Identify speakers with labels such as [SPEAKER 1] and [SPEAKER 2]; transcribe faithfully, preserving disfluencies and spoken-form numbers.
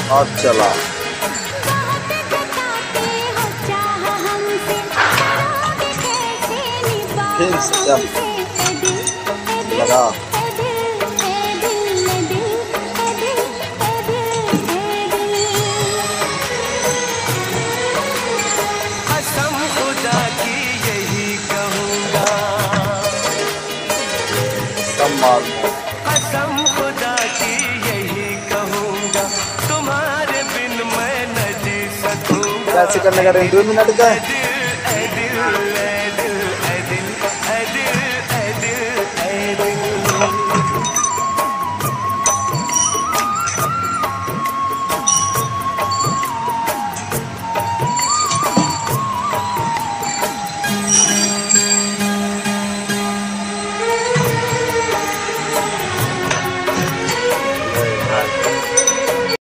[SPEAKER 1] और चला लगा
[SPEAKER 2] कसम खुदा की यही कहूँगा, कसम खुदा की यही कहूँगा, तुम्हारे बिन मैं न जी सकूँगा।
[SPEAKER 1] कैसे करने का? दो मिनट का